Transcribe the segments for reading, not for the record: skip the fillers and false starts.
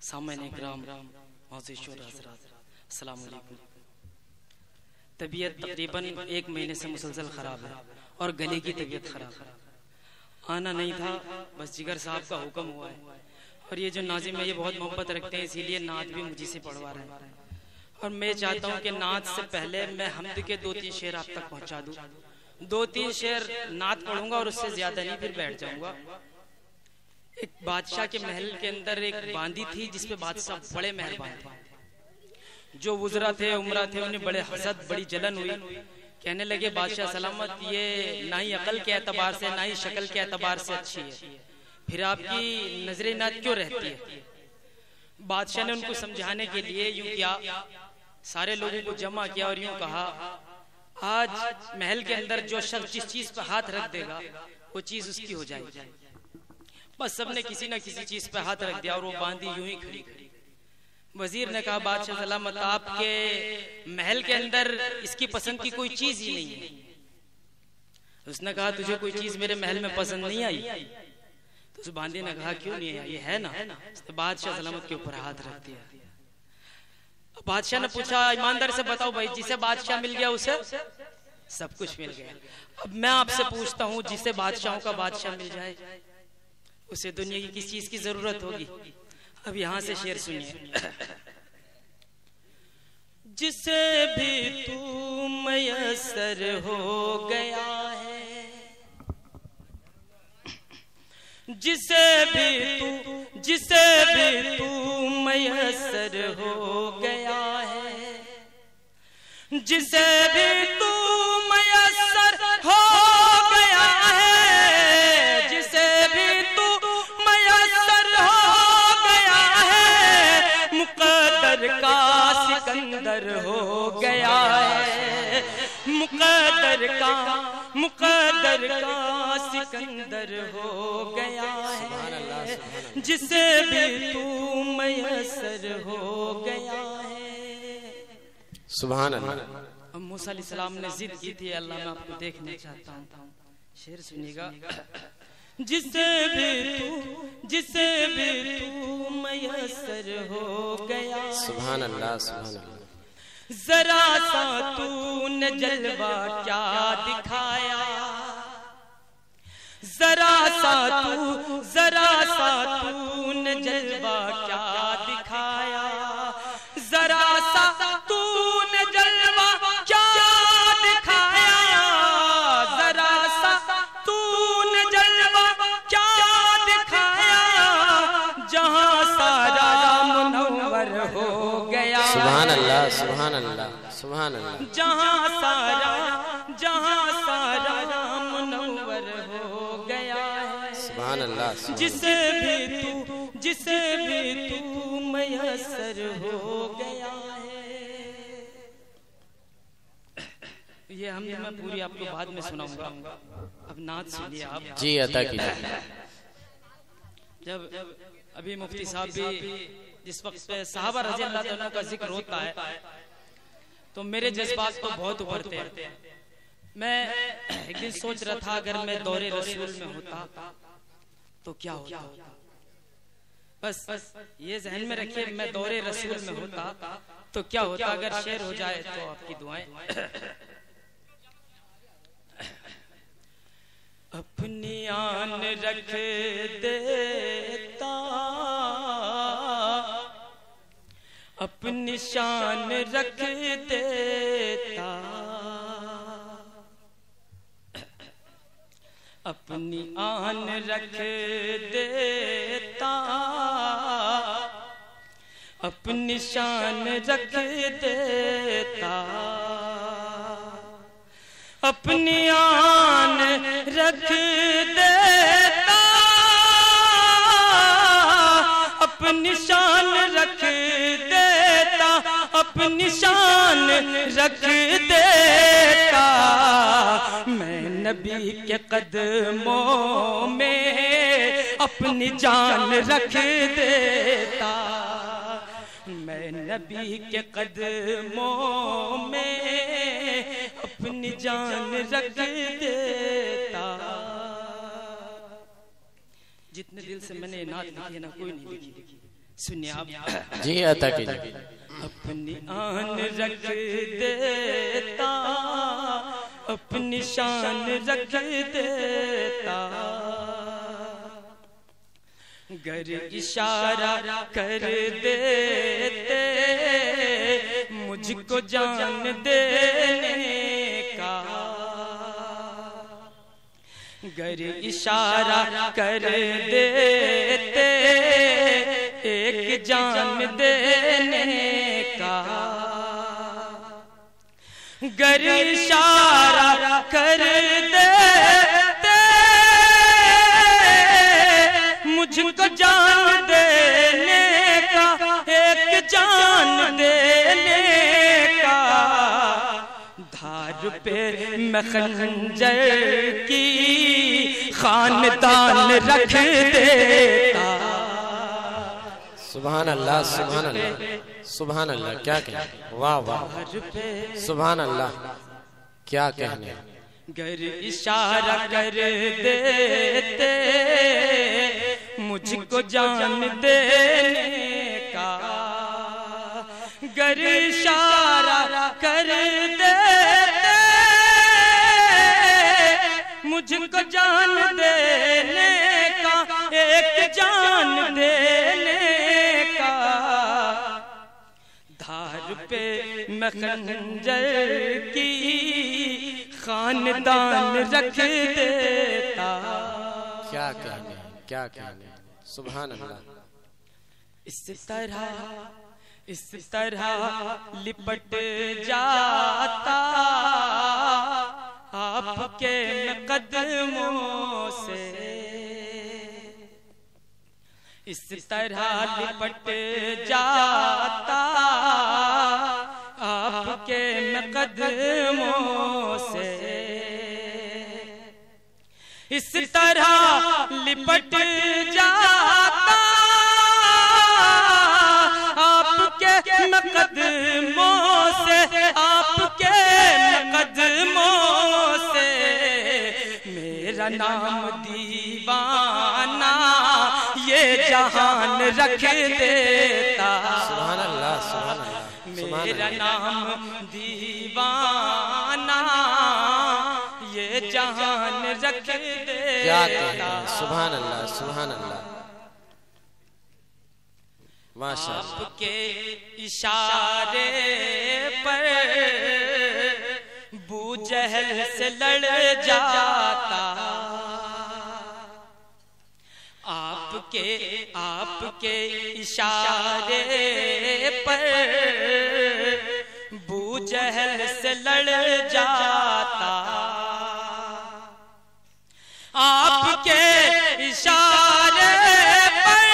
سامعین اکرام، معزز شورا حضرات، السلام علیکم۔ طبیعت تقریباً 1 مہینے سے مسلسل خراب ہے اور گلے کی طبیعت خراب ہے۔ آنا نہیں تھا، بس جگر صاحب کا حکم ہوا ہے، اور یہ جو ناظم ہے یہ بہت محبت رکھتے ہیں، اسی لیے نعت بھی مجھے سے پڑھوا رہے ہیں، اور میں چاہتا ہوں کہ نعت سے پہلے میں حمد کے 2-3 شعر آپ تک پہنچا دوں۔ 2-3 شعر نعت پڑھوں گا اور اس سے زیادہ نہیں، پھر بیٹھ جاؤں گا۔ ایک بادشاہ کے محل کے اندر ایک باندی تھی جس پہ بادشاہ بڑے مہربان تھے۔ جو وزراء تھے، عمرہ تھے، انہیں بڑے حسد، بڑی جلن ہوئی، کہنے لگے بادشاہ سلامت، یہ نہ ہی عقل کے اعتبار سے نہ ہی شکل کے اعتبار سے اچھی ہے، پھر آپ کی نظر عنایت کیوں رہتی ہے؟ بادشاہ نے ان کو سمجھانے کے لیے یوں کیا، سارے لوگوں کو جمع کیا اور یوں کہا، آج محل کے اندر جو شخص جس چیز پہ ہاتھ رکھ دے گا وہ چیز اس کی ہو جائے گی۔ بس سب نے کسی نہ کسی چیز پہ ہاتھ رکھ دیا اور وہ باندی یوں ہی کھڑی کھڑی۔ وزیر نے کہا بادشاہ سلامت، آپ کے محل کے اندر اس کی پسند کی کوئی چیز ہی نہیں ہے۔ اس نے کہا تجھے کوئی چیز میرے محل میں پسند نہیں آئی؟ تو اس باندی نے کہا کیوں نہیں آئی؟ یہ ہے نا۔ اس نے بادشاہ سلامت کے اوپر ہاتھ رکھ دیا۔ بادشاہ نے پوچھا ایماندار سے بتاؤ بھائی، جسے بادشاہ مل گیا اسے سب کچھ مل گیا۔ اب میں آپ سے پوچھتا ہوں، جسے بادشاہوں کا بادشاہ مل جائے اسے دنیا کی کس چیز کی ضرورت ہوگی؟ اب یہاں سے شعر سنیے۔ جسے بھی تو میسر ہو گیا ہے، جسے بھی تو میسر ہو گیا ہے، جسے بھی تو میسر ہو گیا ہے، جسے بھی تو میسر ہو گیا ہے، مقدر کا سکندر ہو گیا ہے، مقدر کا سکندر ہو گیا ہے، جسے بھی تو میسر ہو گیا ہے۔ سبحان اللہ۔ اب موسیٰ علیہ السلام نے ضد کی تھی، اللہ میں آپ کو دیکھنا چاہتا ہوں، شعر سنیے گا۔ جسے بھی تو میسر ہو گیا، سبحان اللہ سبحان اللہ۔ ذرا سا تو نے جلوہ کیا دکھایا، ذرا سا تو نے جلوہ کیا دکھایا، ذرا سا تو نے جلوہ کیا دکھایا، ذرا سا تو نے جلوہ کیا دکھایا، جہاں سارا منور ہو گیا، سبحان اللہ سبحان اللہ سبحان اللہ۔ جہاں سارا منور ہو گیا ہے، سبحان اللہ۔ جسے بھی تو میسر ہو گیا ہے۔ یہ میں پوری آپ کو بعد میں سناؤں گا، اب نعت سنیے آپ۔ جی عطا کیجیے۔ جب ابھی مفتی صاحب بھی جس وقت پہ صحابہ رضی اللہ عنہ کا ذکر ہوتا ہے تو میرے جذبات تو بہت ابھرتے ہیں۔ میں ایک دن سوچ رہا تھا اگر میں دور رسول میں ہوتا تو کیا ہوتا، بس یہ ذہن میں رکھیے، میں دور رسول میں ہوتا تو کیا ہوتا۔ اگر شعر ہو جائے تو آپ کی دعائیں۔ اپنی آن رکھ دیتا، اپنی شان رکھ دیتا، اپنی آن رکھ دیتا، اپنی شان رکھ دیتا، اپنی آن رکھ دیتا، اپنی شان رکھ دیتا، اپنی شان رکھ دیتا، میں نبی کے قدموں میں اپنی جان رکھ دیتا، میں نبی کے قدموں میں اپنی جان رکھ دیتا۔ جتنے دل سے میں نے نعت لکھی ہے نا کوئی نہیں لکھی، سنیے آپ جی عطا کیجیے. اپنی آن رکھ دیتا اپنی شان رکھ دیتا گر اشارہ کر دیتے مجھ کو جان دینے کا گر اشارہ کر دیتے ایک جان دینے کا گر اشارہ کر دیتے مجھ کو جان دینے کا ایک جان دینے کا دھار پہ میں خنجر کی خاندان رکھ دیتا. سبحان اللہ سبحان اللہ سبحان اللہ. کیا کہنے, واہ واہ, سبحان اللہ, کیا کہنے. گر اشارہ کر دیتے مجھ کو جان دینے کا گر اشارہ کر دیتے مجھ کو جان دینے کا ایک جان دینے کا دھار پہ میں خنجر کی خاندان رکھ دیتا. کیا کہنے, کیا کہنے, سبحان اللہ. اس طرح لپٹ جاتا آپ کے قدموں سے اس طرح لپٹ جاتا آپ کے قدموں سے اس طرح لپٹ جاتا آپ کے قدموں سے آپ کے قدموں سے میرا نام دیوانہ یہ جہان رکھ دیتا. سبحان اللہ سبحان اللہ. میرا نام دیوانہ یہ جہان رکھ کیا کہنے, دیتا. سبحان اللہ سبحان اللہ. ماشاء اللہ. آپ کے اشارے پر بو جہل سے لڑ جاتا آپ کے اشارے پر بو جہل سے لڑ جاتا آپ کے اشارے پر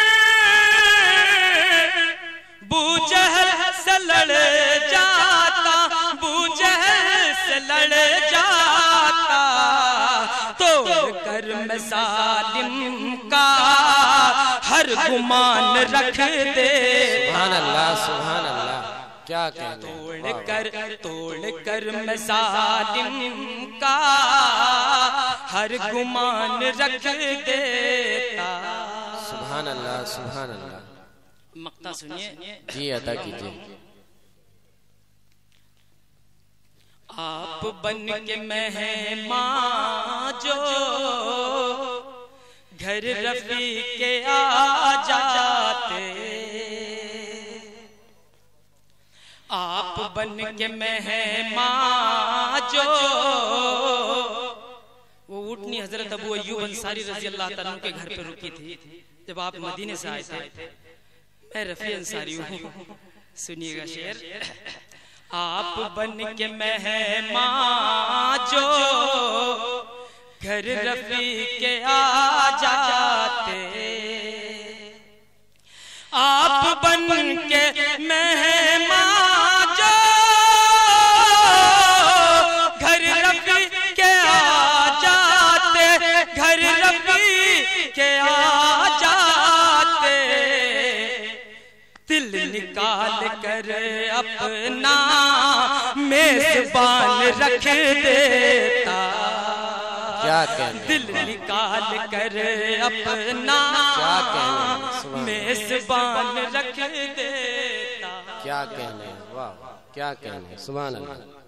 بو جہل سے لڑ جاتا بو جہل سے لڑ جاتا توڑ کر میں ظالم کا ہر گمان رکھ دے. سبحان اللہ سبحان اللہ. کیا کہنے, توڑ کر میں ظالم کا ہر گمان رکھ دیتا. سبحان اللہ سبحان اللہ. مقطع سنیے. جی عطا کیجیے. آپ بن کے مہمان جو گھر رفیق کے آ جاتے آپ بن کے مہمان جو وہ اٹھنی حضرت ابو ایوب انصاری رضی اللہ تعالیٰ عنہ کے گھر پہ رکی تھی جب آپ مدینے سے آئے تھے. میں رفیع انصاری ہوں, سنیے گا شعر. آپ بن کے مہمان جو گھر رفیق کے آ جاتے آپ بن کے مہمان جو گھر رفیق کے آ جاتے گھر رفیق کے آ جاتے دل نکال کر اپنا میزبان رکھ دیتا. کیا کہنے دل نکال کر اپنا میزبان رکھ دیتا. کیا کہنے واہ کیا کہنے سبحان اللہ.